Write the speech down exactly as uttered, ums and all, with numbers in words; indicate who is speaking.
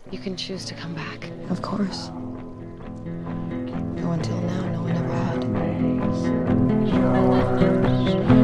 Speaker 1: You can choose to come back.
Speaker 2: Of course. No, until now, no one ever had.